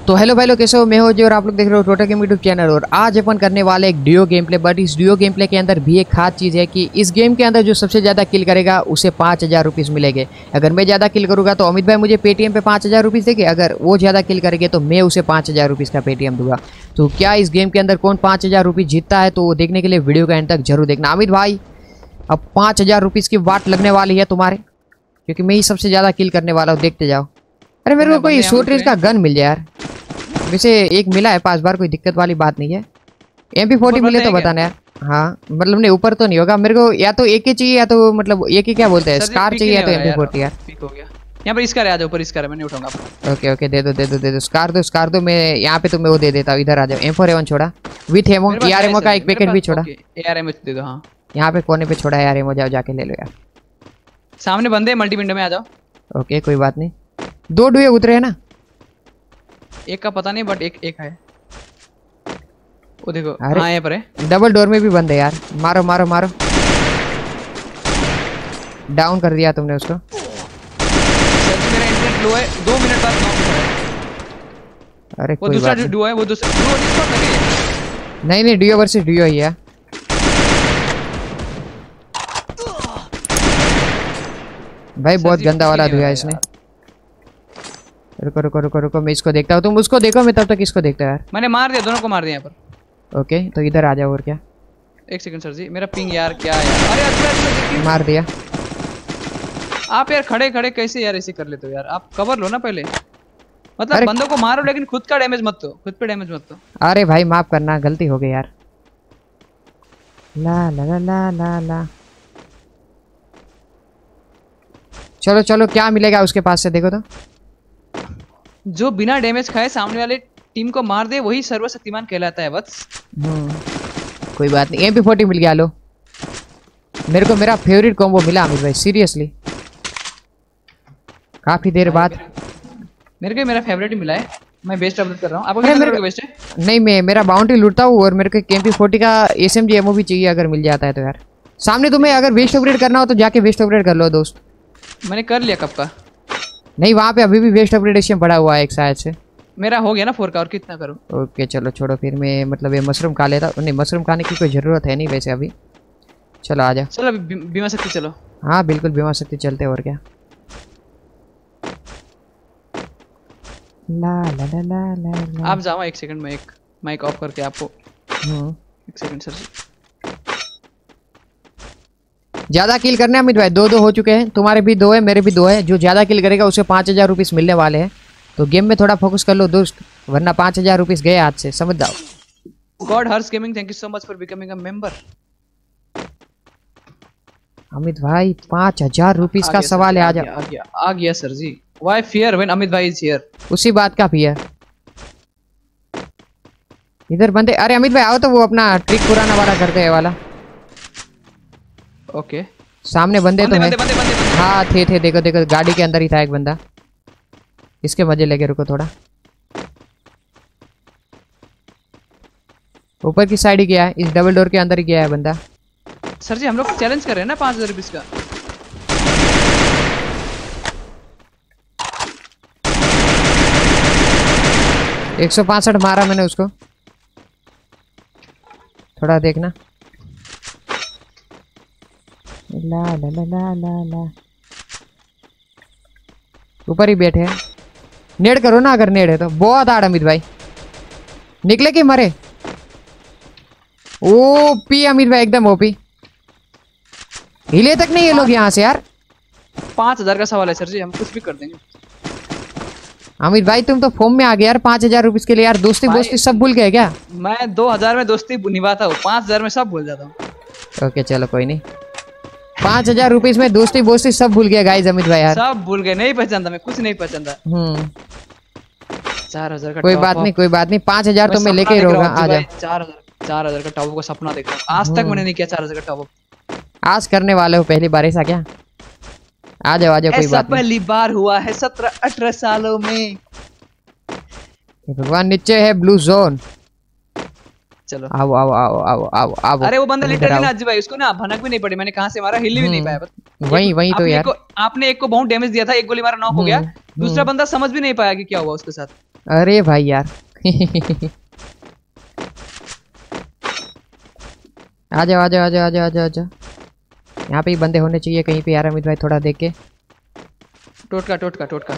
तो हेलो भाई लोग, कैसे हो? मैं हो जी और आप लोग देख रहे हो टोटल गेम यूट्यूब चैनल। और आज अपन करने वाले एक डुओ गेम प्ले। बट इस डुओ गेम प्ले के अंदर भी एक खास चीज़ है कि इस गेम के अंदर जो सबसे ज़्यादा किल करेगा उसे 5000 रुपीज़ मिलेंगे। अगर मैं ज़्यादा किल करूँगा तो अमित भाई मुझे पेटीएम पे 5000 रुपीज़ देंगे। अगर वो ज़्यादा किल करेंगे तो मैं उसे 5000 रुपीज़ का पेटीएम दूंगा। तो क्या इस गेम के अंदर कौन 5000 रुपीज़ जीतता है, तो वो देखने के लिए वीडियो का एंड तक जरूर देखना। अमित भाई, अब 5000 रुपीज़ की वाट लगने वाली है तुम्हारे, क्योंकि मैं ही सबसे ज़्यादा किल करने वाला हूँ। देखते जाओ। अरे मेरे को कोई शॉर्ट रेंज का गन मिल जाए यार। वैसे एक मिला है 5 बार, कोई दिक्कत वाली बात नहीं है। MP40 मिले तो बताना यार। हाँ मतलब नहीं, ऊपर तो नहीं होगा मेरे को। या तो एक ही चाहिए या तो मतलब एक ही क्या बोलते हैं, स्कार चाहिए या तो MP40 यार। पिक हो गया यहाँ पर। इसका आ जाओ ऊपर, इसका मैं नहीं उठाऊंगा। ओके ओके, दे दो दे दो दे दो, स्कार दो। मैं यहाँ पे तुम्हें वो दे देता हूँ। इधर आ जाओ। M4A1 छोड़ा विथ एमो। AR एमो का एक पैकेट भी छोड़ा। AR एमो दे दो। हाँ यहाँ पे कोने पे छोड़ा है AR एमो, जाओ जाके ले लो यार। सामने बंदे मल्टी विंडो में आ जाओ। ओके कोई बात नहीं। 2 डुए उतरे है ना? एक का पता नहीं बट एक है। वो देखो। अरे हाँ यहाँ पर है। डबल डोर में भी बंद है यार। मारो मारो मारो। डाउन कर दिया तुमने उसको। मेरा इंटरनेट लो है। 2 मिनट बाद नॉक है। अरे वो कोई दूसरा बात डुओ है। वो दूसरा नहीं नहीं, डुओ वर्सेस डुओ ही है। भाई बहुत गंदा वाला धुआ है इसने। रुको रुको रुको रुको, मैं इसको देखता हूँ। तुम उसको देखो, मैं तब तक इसको देखता हूँ यार। मैंने मार दिया, दोनों को मार दिया यहाँ पर। ओके तो इधर आ जाओ। और क्या? एक सेकंड सर जी, मेरा पिंग यार क्या है यार। अरे अच्छा मार दिया। आप यार खड़े खड़े कैसे यार ऐसे कर लेते हो यार। आप कवर लो ना पहले। मतलब बंदों को मारो लेकिन खुद का डैमेज मत दो। खुद पे डैमेज मत दो। अरे भाई माफ करना, गलती हो गई यार। ला ला ला ला ला ला। चलो चलो, क्या मिलेगा उसके पास से देखो तो। जो बिना डैमेज खाए सामने वाले टीम को मार दे वही सर्वशक्तिमान कहलाता है वत्स। कोई बात नहीं, MP40 मिल गया। लो, मेरे को मेरा फेवरेट कॉम्बो मिला अमित भाई, सीरियसली काफी देर बाद। मेरे को मेरा फेवरेट ही मिला है। मैं बेस्ट अपडेट कर रहा हूं। आपको क्या मेरे को बेस्ट है? नहीं, मैं मेरा बाउंड्री लूटता हूँ और मेरे को MP40 का SMG एमओ भी चाहिए अगर मिल जाता है तो यार। सामने तुम्हें अगर वेस्ट अपग्रेड करना हो तो जाके वेस्ट अपग्रेड कर लो दोस्त। मैंने कर लिया कब का। नहीं, वहाँ पे अभी भी वेस्ट अपग्रेडेशन पड़ा हुआ है एक शायद से। मेरा हो गया ना 4 का, और कितना करूं? ओके चलो छोड़ो, फिर मैं मतलब ये मशरूम खा लेता। नहीं, मशरूम खाने की कोई ज़रूरत है नहीं वैसे अभी। चलो आ जा। चलो बीमा शक्ति चलो। हाँ बिल्कुल, बीमा शक्ति चलते। और क्या? ला ला ला ला ला ला। आप जाओ, एक सेकंड में एक माइक ऑफ करके आपको। एक सेकंड सर जी। ज्यादा किल करने अमित भाई 2-2 हो चुके हैं। तुम्हारे भी 2 है, मेरे भी 2 है। जो ज्यादा किल करेगा उसे 5000 रुपीज़ मिलने वाले हैं। तो गेम में थोड़ा फोकस कर लो दोस्त, वरना 5000 रुपीज़ गए हाथ से, समझ जाओ। God Harsh gaming, thank you so much for becoming a member. Amit भाई 5000 रुपीज़ का सवाल है। आ गया sir ji. Why fear when Amit भाई इज हियर? उसी बात का फियर। इधर बंदे। अरे अमित भाई आओ तो, वो अपना ट्रिक पुराना वाला करते हैं वाला। ओके सामने बंदे तो बंदे। हाँ थे देखो देखो, गाड़ी के अंदर ही था एक बंदा। इसके मजे लेके रुको थोड़ा। ऊपर की साइड ही गया है, इस डबल डोर के अंदर ही गया है बंदा। सर जी हम लोग चैलेंज कर रहे हैं ना 5000 रुपीज का। एक 165 मारा मैंने उसको। थोड़ा देखना। ला ला ला ला ला ला। ऊपर ही बैठे हैं। नेड करो ना अगर नेड है तो। बहुत आड़ अमित भाई, निकले कि मरे? ओपी अमित भाई, एकदम ओपी। हिले तक नहीं ये लोग यहाँ से यार। 5000 का सवाल है सर जी, हम कुछ भी कर देंगे। अमित भाई तुम तो फॉर्म में आ गए यार 5000 रुपीज के लिए यार। दोस्ती बोस्ती सब भूल गए क्या? मैं 2000 में दोस्ती निभाता हूँ, 5000 में सब भूल जाता हूँ। ओके चलो कोई नहीं। 5000 रुपीज में दोस्ती बोस्ती सब भूल गया गाइस अमित भाई यार। सब भूल गए, नहीं पहचानता मैं, कुछ नहीं पहचानता। 4000 का कोई बात नहीं कोई बात नहीं, 5000 तो मैं लेके ही रहूंगा। आ जा। 4000 का टॉप का सपना देख रहा हूँ। आज तक मैंने नहीं किया 4000 का टॉप। आज करने वाले हो पहली बार ऐसा क्या? आ जाओ कोई बात नहीं। पहली बार हुआ है 17-18 सालों में। भगवान नीचे है ब्लू जोन। चलो आओ आओ आओ आओ आओ आओ। अरे वो बंदा लिटरली ना अज्जू भाई, उसको ना भनक भी नहीं पड़ी। मैंने कहां से मारा, हिल भी नहीं पाया। वही तो यार। आपने एक को बहुत डैमेज दिया था, एक गोली मारा नॉक हो गया। दूसरा बंदा समझ भी नहीं पाया कि क्या हुआ उसके साथ। अरे भाई यार आ जाओ आ जाओ आ जाओ आ जाओ आ जाओ आ जाओ। यहाँ पे ही बंदे होने चाहिए कहीं पे यार अमित भाई, थोड़ा देख के। टोटका टोटका टोटका।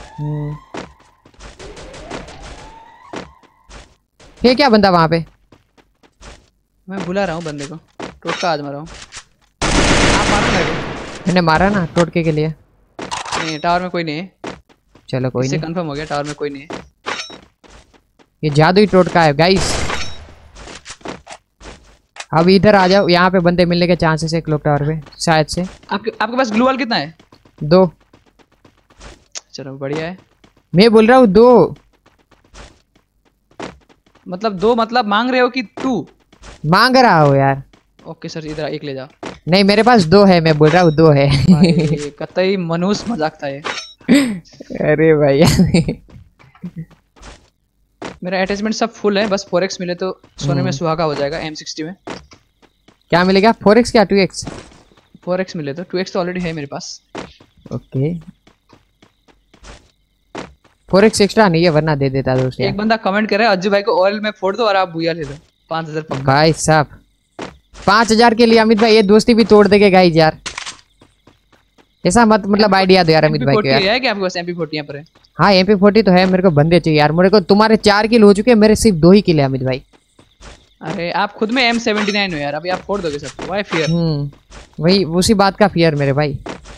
ये क्या बंदा वहां पे? मैं बुला रहा हूँ बंदे को, टोटका आज मारा हूँ। आप मारो मेरे को। मैंने मारा ना टोटके के लिए। नहीं टावर में कोई नहीं है। चलो कोई इससे नहीं, कंफर्म हो गया टावर में कोई नहीं है। ये जादुई टोटका है गाइस। अब इधर आ जाओ, यहाँ पे बंदे मिलने के चांसेस है क्लॉक टावर पे शायद से। आपके पास ग्लू वॉल कितना है? 2। चलो बढ़िया है। मैं बोल रहा हूँ 2। मतलब 2 मतलब मांग रहे हो कि 2? मांग रहा हो यार। ओके सर, इधर एक ले जाओ। नहीं मेरे पास 2 है, मैं बोल रहा हूँ 2 है भाई कतई मनुष्य मजाक था ये। अरे भाई मेरा अटैचमेंट सब फुल है, बस 4x मिले तो सोने में सुहागा हो जाएगा। M60 में क्या मिलेगा? 4x क्या 2x? 4x मिले तो 2x तो ऑलरेडी है मेरे पास। ओके 4x एक्स्ट्रा नहीं है वरना दे देता दोस्त यार। एक बंदा कमेंट कर रहा है अज्जू भाई को ऑयल में फोड़ दो और आप बुया ले लो 5000 पक्का। भाई साहब 5000 के लिए अमित भाई ये दोस्ती भी तोड़ देंगे गाइस यार। ऐसा मत मतलब आइडिया दो यार अमित भाई को यार। है क्या आपके पास MP40 यहाँ पर है? हाँ MP40 तो है, मेरे को बंदे चाहिए यार। मेरे को तुम्हारे 4 किल हो चुके हैं, मेरे सिर्फ 2 ही किल है अमित भाई। अरे आप खुद में M79 हो यार, अभी आप फोड़ दोगे सबको। Why fear? वही उसी बात का फियर मेरे भाई।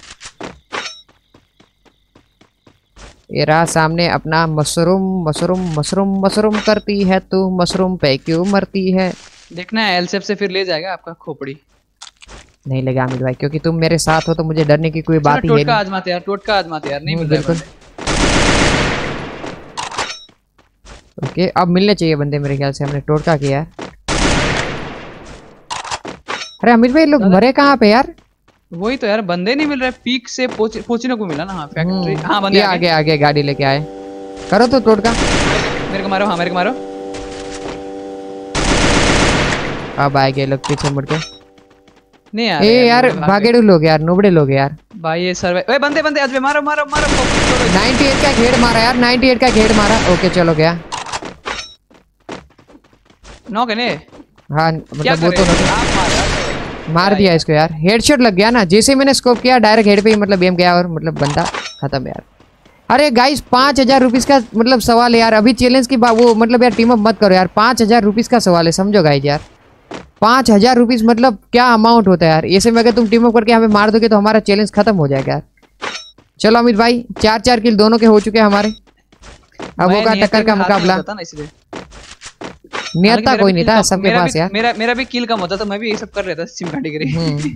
ये रहा सामने अपना मशरूम मशरूम मशरूम मशरूम करती है तू मशरूम पे क्यों मरती है। देखना है एलसेफ से फिर ले जाएगा आपका खोपड़ी। नहीं लगा अमित भाई, क्योंकि तुम मेरे साथ हो तो मुझे डरने की कोई बात ही है टोटका आजमाते यार, टोटका आजमाते यार। नहीं मिल रहा है। ओके अब मिलने चाहिए बंदे मेरे ख्याल से। हमने टोटका किया है। अरे अमित भाई लोग मरे कहाँ पे यार? वही तो यार, बंदे नहीं मिल रहे। पीक से पहुंचने को मिला ना। हाँ फैक्ट्री। हाँ बंदे आगे आगे गाड़ी लेके आए। करो तो टोटका। मेरे को मारो। हाँ मेरे को मारो। अब आए गए लोग पीछे मुड़ के। नहीं यार ए यार भागेड़ू लोग यार, नुबड़े लोग यार भाई। ये सर्वे ओए बंदे बंदे आज मारो मारो मारो। 98 का घेर मारा यार, 98 का घेर मारा। ओके चलो गया। नॉक है ने? हाँ मतलब वो तो मार दिया इसको यार। हेडशॉट लग गया ना, जैसे मैंने स्कोप किया डायरेक्ट हेड पे ही मतलब एम गया और मतलब बंदा खत्म यार। अरे गाइस 5000 रुपीज का मतलब सवाल है यार। अभी चैलेंज की बात वो मतलब यार टीम अप मत करो यार। 5000 रुपीज का सवाल है, समझो गाइस यार। 5000 रुपीज मतलब क्या अमाउंट होता है यार। ऐसे में अगर तुम टीम अप करके हमें मार दोगे तो हमारा चैलेंज खत्म हो जाएगा यार। चलो अमित भाई 4-4 किल दोनों के हो चुके हैं हमारे। अब होगा टक्कर का मुकाबला। नियता कोई नहीं था सबके पास यार। मेरा भी किल कम होता तो मैं भी ये सब कर लेता सिम कैटेगरी।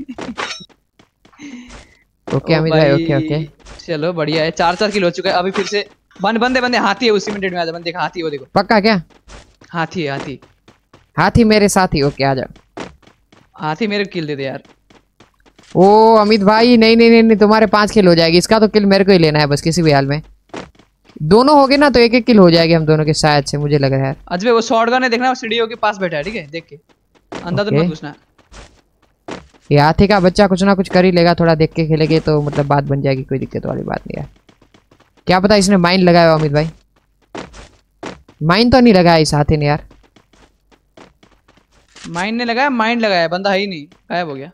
ओके अमित भाई ओके ओके चलो बढ़िया है। 4-4 किल हो चुके हैं। अभी फिर से बंदे हाथी है उसी मिनट में। आ जा बंदे का हाथी। वो देखो पक्का क्या? हाथी है हाथी। हाथी मेरे साथ ही। ओके आ जाओ। हाथी मेरे किल दे दे यार। ओ अमित भाई नहीं नहीं नहीं तुम्हारे 5 किल हो जाएगी। इसका तो किल मेरे को ही लेना है बस किसी भी हाल में। दोनों हो गए ना तो 1-1 किल हो जाएगी हम दोनों के शायद से, मुझे लग रहा है। अजय वो शॉटगन है देखना, सीढ़ियों के पास बैठा है। ठीक है देख के अंदर तो मत घुसना। ये हाथी का बच्चा कुछ ना कुछ कर ही लेगा। थोड़ा देख के खेलेंगे तो मतलब बात बन जाएगी, कोई दिक्कत वाली बात नहीं यार। क्या पता इसने माइंड लगाया अमित भाई। माइंड तो नहीं लगाया इस हाथी ने यार। माइंड ने लगाया, माइंड लगाया, बंदा है ही नहीं, गायब हो गया।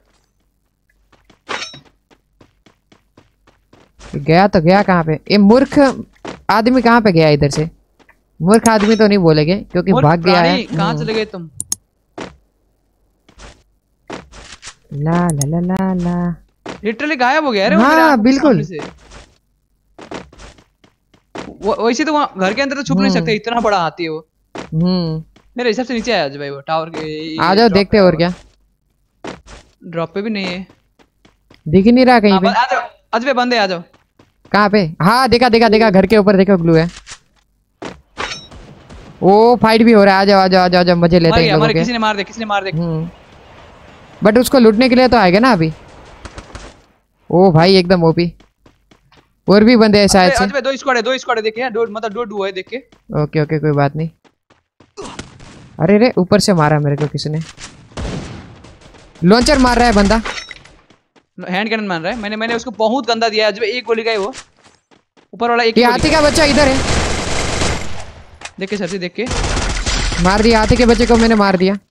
गया तो गया कहाँ पे? ये मूर्ख आदमी कहाँ पे गया? इधर से मूर्ख आदमी तो नहीं बोलेंगे क्योंकि भाग गया है। कहाँ चले गए तुम? ला ला ला ला ला लिटरली गायब हो गया रे। हाँ बिल्कुल। वैसे तो वहाँ घर के अंदर तो छुप नहीं सकते, इतना बड़ा हाथी है वो। मेरे हिसाब से नीचे आया भाई वो टावर के। आ जाओ देखते हैं और क्या। ड्रॉप पे भी नहीं है, दिख नहीं रहा कहीं पे। आ जाओ अजय बंदे आ जाओ। कहाँ पे? हाँ देखा देखा देखा, घर के ऊपर देखो ग्लू है। ओ फाइट भी हो रहा है। आ जाओ आ जाओ आ जाओ मजे लेते हैं लोगों के। किसी ने मार दे, किसी ने मार दे। बट उसको लूटने के लिए तो आएगा ना अभी। ओ भाई एकदम ओपी। और भी बंदे हैं शायद से। दो स्क्वाड है देखे, मतलब दो डुओ है देख के। ओके ओके कोई बात नहीं। अरे रे ऊपर से मारा मेरे को किसी ने। लॉन्चर मार रहा है बंदा। हैंड कैनन मार रहा है। मैंने उसको बहुत गंदा दिया है। एक गोली का है वो ऊपर वाला। एक हाथी का बच्चा इधर है। देख के सर जी, देख के। मार दिया, हाथी के बच्चे को मैंने मार दिया।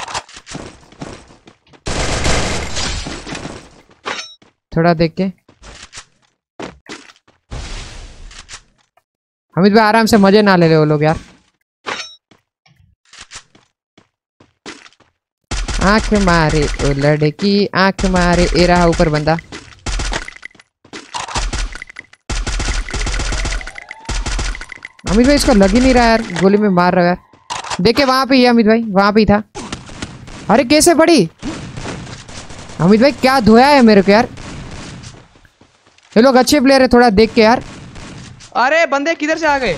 थोड़ा देख के। हमिद भाई आराम से, मजे ना ले रहे वो लोग यार। आंख मारे ओ लड़की, आंख मारे। ए रहा ऊपर बंदा। अमित भाई इसको लग ही नहीं रहा यार, गोली में मार रहा है यार। देखे वहां पे ही अमित भाई, वहां पे ही था। अरे कैसे पड़ी अमित भाई, क्या धोया है मेरे को यार। ये लोग अच्छे प्लेयर है, थोड़ा देख के यार। अरे बंदे किधर से आ गए?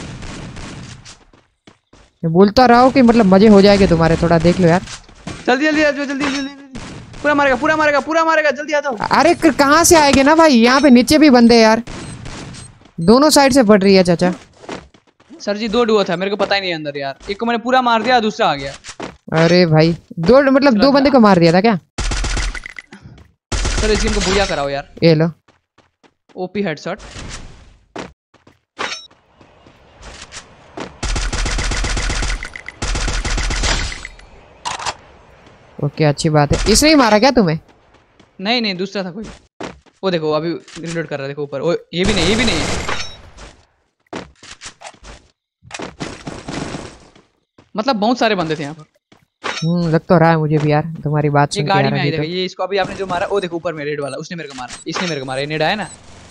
मैं बोलता रहा हूँ कि मतलब मजे हो जाएंगे तुम्हारे, थोड़ा देख लो यार। जल्दी जल्दी जल्दी जल्दी जल्दी। पूरा मारेगा, पूरा मारेगा, पूरा मारेगा, जल्दी आ जाओ। अरे कहाँ से आएंगे ना भाई, यहाँ पे नीचे भी बंदे यार, दोनों साइड से पड़ रही है चाचा। सर जी 2 डुओ था, मेरे को पता ही नहीं अंदर यार। एक को मैंने पूरा मार दिया, दूसरा आ गया। अरे भाई दो बंदे को मार दिया था क्या? सर इस गेम को बुया कराओ यार। ये लो ओपी हेडशॉट। ओके, अच्छी बात है। इसने ही मारा क्या तुम्हें? नहीं नहीं, दूसरा था कोई। वो देखो अभी रिलोड कर रहा है, देखो ऊपर। ओ ये भी नहीं, ये भी नहीं है। मतलब बहुत सारे बंदे थे यहाँ पर। लग तो रहा है मुझे भी यार, तुम्हारी बात ये सुन के गाड़ी यार में आई अभी देखो, तो। ये इसको अभी आपने जो मारा, वो देखो ऊपर में रेड वाला, उसने मेरे को मारा, इसने मेरे को मारा। ये नेड आया ना।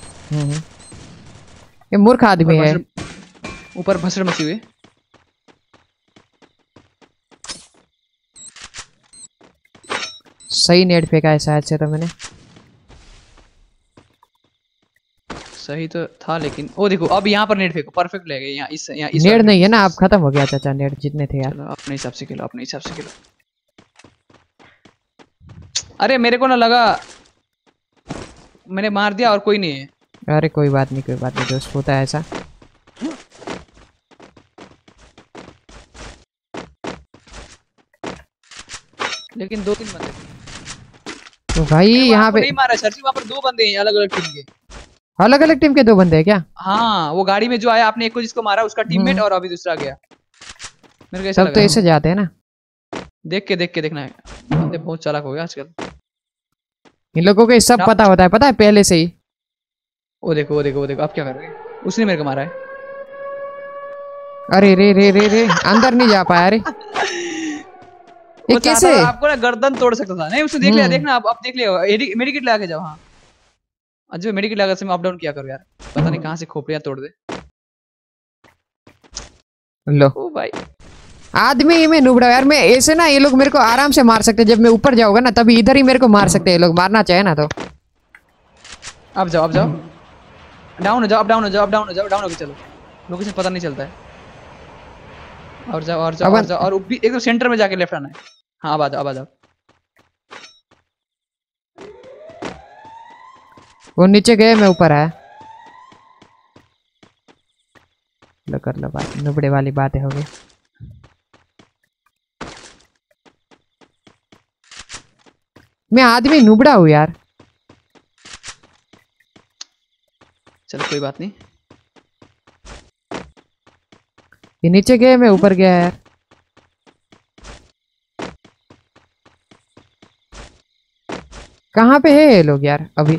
ये मूर्ख आदमी है। ऊपर भसड़ मची हुई। सही नेट फेंका है शायद से तो मैंने। सही तो था लेकिन वो देखो अब यहाँ पर नेट फेंको, परफेक्ट लगेगा। यहाँ इस नेट नहीं है ना, अब खत्म हो गया चाचा नेट, जितने थे यार। चलो अपने हिसाब से खेलो, अपने हिसाब से खेलो। अरे मेरे को ना लगा, मैंने मार दिया और कोई नहीं है। अरे कोई बात नहीं, कोई बात नहीं दोस्त, होता है ऐसा। लेकिन 2-3 बंदे तो भाई यहाँ पे नहीं मारा सर जी, वहाँ पर 2 बंदे हैं अलग अलग टीम के। अलग अलग टीम के 2 बंदे हैं क्या? हाँ वो गाड़ी में जो आया, आपने एक को जिसको मारा उसका टीममेट, और अभी दूसरा गया। मेरे को ऐसा सब तो ऐसे जाते हैं ना। देख के देखना है, बंदे बहुत चालाक हो गए आजकल। इन लोगों को ये सब पता होता है, पता है पहले से ही। वो देखो वो देखो वो देखो, आप क्या कर रहे हैं? उसने मेरे को मारा है। अरे रे रे रे रे, अंदर नहीं जा पाया। अरे ये कैसे? आपको ना गर्दन तोड़ सकता था। नहीं उसने देख लिया, देखना आप देख लिया। मेडिकेट ला के जाओ। हाँ अजय मेडिकेट लगा से मैं अप डाउन किया करो यार, पता नहीं कहाँ से खोपड़ियाँ तोड़ दे। लो ओ भाई आदमी में नुबड़ा यार। मैं ऐसे ना, ये लोग मेरे को आराम से मार सकते, जब मैं ऊपर जाऊंगा ना तभी इधर ही मेरे को मार सकते हैं ये लोग, मारना चाहे ना तो। आप जाओ डाउन हो जाओ, अप डाउन हो जाओ, अप डाउन हो जाओ, डाउन होके चलो। लोकेशन पता नहीं चलता है। और जाओ और जाओ और जाओ, और एकदम सेंटर में जाके लेफ्ट आना है। हाँ अब आ जाओ, अब आ जाओ। वो नीचे गए, मैं ऊपर आया। लो कर लो बात, नुबड़े वाली बातें हो गई। मैं आदमी नुबड़ा हूँ यार। चलो कोई बात नहीं। ये नीचे गए, मैं ऊपर गया यार। कहाँ पे है ये लोग यार अभी?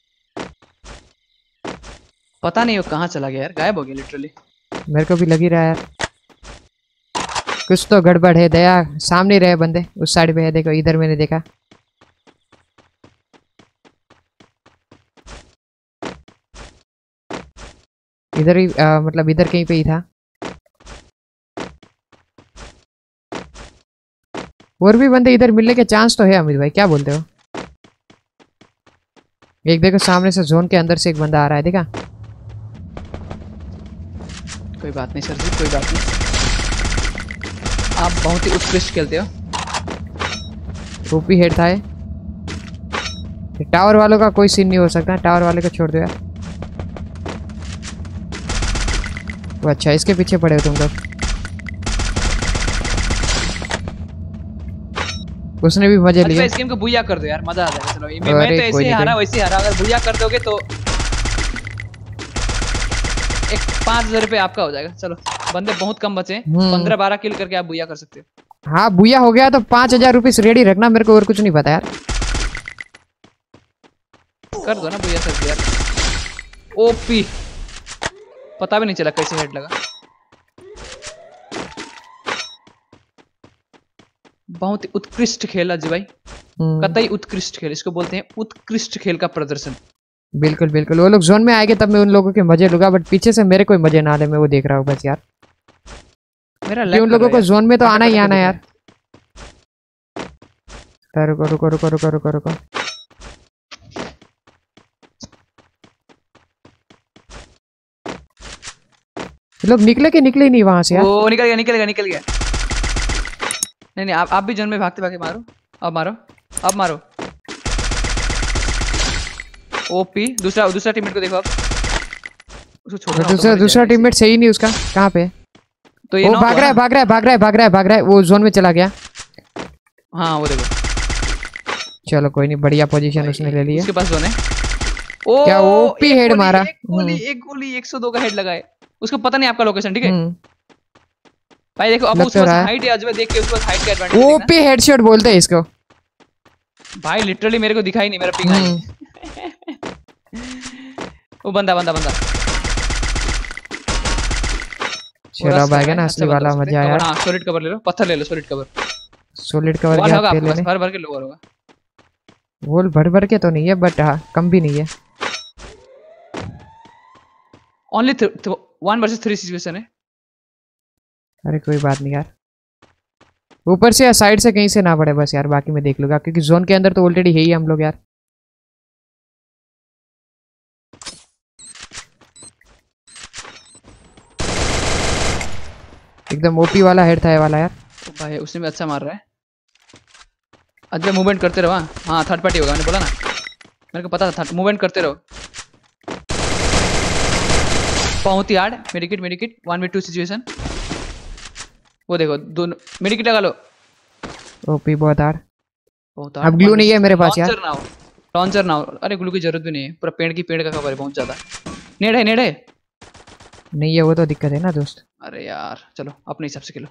पता नहीं वो कहाँ चला गया यार, गायब हो गया लिटरली। मेरे को भी लग ही रहा है यार, कुछ तो गड़बड़ है। दया सामने रहे बंदे, उस साइड पे है, देखो इधर मैंने देखा। इधर ही मतलब इधर कहीं पे ही था। और भी बंदे इधर मिलने के चांस तो है अमित भाई, क्या बोलते हो? एक देखो सामने से जोन के अंदर से एक बंदा आ रहा है, देखा? कोई बात नहीं सर जी, कोई बात नहीं। आप बहुत ही उत्कृष्ट खेलते हो। ओपी हेड था ये। टावर वालों का कोई सीन नहीं हो सकता, टावर वाले को छोड़ दो यार। वो अच्छा, इसके पीछे पड़े हो तुम लोग। उसने भी मजे लिए। इस गेम को बुया कर दो यार, मजा आ जाएगा। चलो मैं तो ऐसे ही हारा वैसे ही हारा, अगर बुया कर दोगे तो एक 5000 रुपये आपका हो जाएगा। चलो बंदे बहुत कम बचे, 15-12 किल करके आप बुया कर सकते हो। हाँ बुया हो गया तो 5,000 रुपीस रेडी रखना मेरे को, और कुछ नहीं पता यार। कर दो ना बुया सर यार। ओपी, पता भी नहीं चला कैसे हेड लगा। बहुत ही उत्कृष्ट खेल अजय भाई, कतई उत्कृष्ट खेल, इसको बोलते हैं उत्कृष्ट खेल का प्रदर्शन। बिल्कुल बिल्कुल, वो लोग जोन में आएंगे तब मैं उन लोगों के मजे लूंगा, बट पीछे से मेरे कोई मजे ना ले, मैं वो देख रहा हूँ बस यार। मेरा उन लोगों को जोन में तो आना ही आना यार। रुको रुको रुको रुको रुको रुको, लोग निकले कि निकले नहीं वहां से यार? ओ निकल गया निकल गया निकल गया। नहीं नहीं, आप भी जोन में भागते भागते मारो। अब मारो, अब मारो। ओपी, दूसरा टीममेट को देखो आप, उसको छोड़ो। दूसरा टीममेट सही नहीं उसका, कहाँ पे? तो ये भाग रहा है भाग रहा है भाग रहा है भाग रहा है भाग रहा है, वो जोन में चला गया। हाँ वो देखो। चलो कोई नहीं, बढ़िया पोजीशन उसने ले लिया। उसके पास जोन है। ओ क्या ओपी हेड मारा। एक गोली 102 का हेड लगा है। उसको पता नहीं आपका लोकेशन, ठीक है भाई। देखो अब उसके पास हाइट है, अजय देख के उसके पास हाइट का एडवांटेज है। ओपी हेडशॉट बोलते हैं इसको भाई, लिटरली मेरे को दिखाई नहीं, मेरा पिंग है। वो बंदा चलो अब आएगा ना असली वाला मजा आया। हां सॉलिड कवर ले लो, पत्थर ले लो, सॉलिड कवर क्या पे लेने? भर के लोअर होगा। वॉल भर के तो नहीं है, बट हाँ कम भी नहीं है। ओनली 1 वर्सेस 3 सिचुएशन है। अरे कोई बात नहीं यार, ऊपर से या साइड से कहीं से ना पड़े बस यार, बाकी मैं देख लूंगा, क्योंकि जोन के अंदर तो ऑलरेडी है ही हम लोग यार। एकदम ओपी वाला हेड था ये वाला यार। भाई उसने भी अच्छा मार रहा है। अच्छा मूवमेंट करते रहो। हाँ थर्ड पार्टी होगा, मैंने बोला ना, मेरे को पता था। मूवमेंट करते रहो। बहुत ही हार्ड। Medkit 1v2 situation. वो देखो दोनों मेडिकेट लगा लो। ओपी बहुत हार्ड। बहुत हार्ड। अब ग्लू नहीं है मेरे पास यार। लॉन्चर ना हो। अरे ग्लू की जरूरत भी नहीं है, पूरा पेड़ का कवर है बहुत ज्यादा। नेड है नहीं है, वो तो दिक्कत है ना दोस्त। अरे यार चलो अपने हिसाब से खेलो।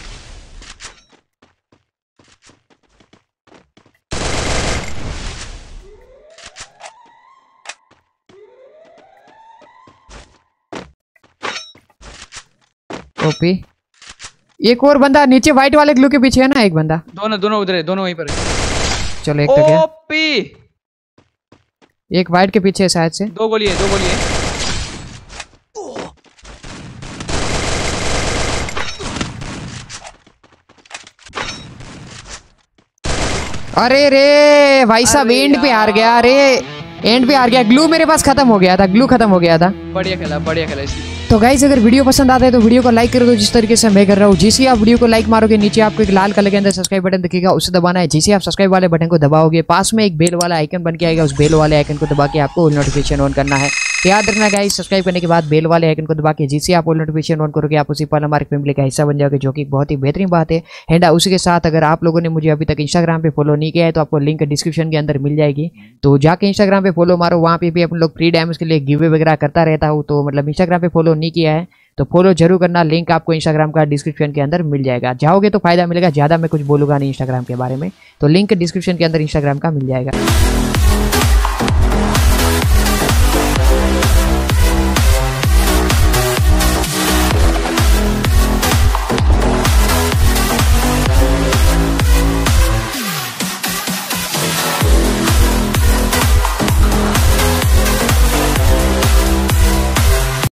ओपी, एक और बंदा नीचे व्हाइट वाले ग्लू के पीछे है ना, एक बंदा। दोनों उधर है, दोनों वहीं पर है। चलो एक तो गया। ओपी, एक व्हाइट के पीछे शायद से। 2 गोली है। अरे रे भाई साहब, एंड पे हार गया। अरे एंड पे हार गया। ग्लू मेरे पास खत्म हो गया था, बढ़िया खेला इसने। तो गाइस अगर वीडियो पसंद आता है तो वीडियो को लाइक कर दो, जिस तरीके से मैं कर रहा हूँ। जैसे आप वीडियो को लाइक मारोगे, नीचे आपको एक लाल कलर के अंदर सब्सक्राइब बटन दिखेगा, उसे दबाना है। जैसे आप सब्सक्राइब वाले बटन को दबाओगे, पास में एक बेल वाला आइकन बन के आएगा, उस बेल वाले आइकन को दबा के आपको ऑल नोटिफिकेशन ऑन करना है। याद रखना गाइस, सब्सक्राइब करने के बाद बेल वाले आइकन को दबा के जैसे आप ऑल नोटिफिकेशन ऑन करोगे, आप उसी पल हमारे फैमिली का हिस्सा बन जाओगे, जो कि बहुत ही बेहतरीन बात है। एंड उसी के साथ अगर आप लोगों ने मुझे अभी तक इंस्टाग्राम पे फॉलो नहीं किया है तो आपको लिंक डिस्क्रिप्शन के अंदर मिल जाएगी, तो जाके इंस्टाग्राम पे फॉलो मारो। वहाँ पे भी अपन लोग फ्री डैमेज के लिए गिवे वगैरह करता रहता हूँ, तो मतलब इंस्टाग्राम पे फॉलो नहीं किया है तो फॉलो जरूर करना। लिंक आपको इंस्टाग्राम का डिस्क्रिप्शन के अंदर मिल जाएगा, जाओगे तो फायदा मिलेगा। ज़्यादा मैं कुछ बोलूँगा नहीं इंस्टाग्राम के बारे में, तो लिंक डिस्क्रिप्शन के अंदर इंस्टाग्राम का मिल जाएगा।